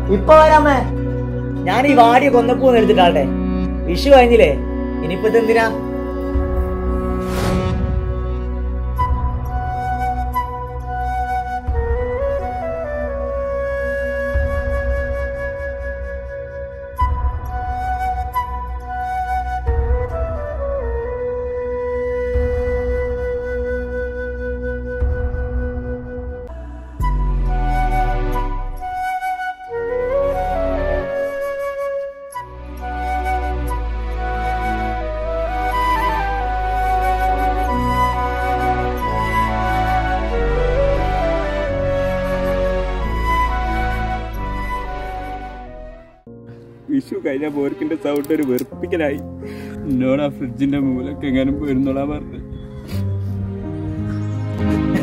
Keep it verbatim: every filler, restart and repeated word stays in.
ഇപ്പൊ വരാമേ. ഞാൻ ഈ വാടിയ കൊന്നപ്പൂന്ന് എടുത്തിട്ടാട്ടെ. വിഷു കഴിഞ്ഞില്ലേ, ഇനിയിപ്പത്തെ എന്തിനാ? വിഷു കഴിഞ്ഞ പോർക്കിന്റെ സൗണ്ട് ഒരു വെറുപ്പിക്കലായി. എന്നോട് ആ ഫ്രിഡ്ജിന്റെ മൂലൊക്കെ എങ്ങാനും പോയിരുന്നോളാ പറഞ്ഞു.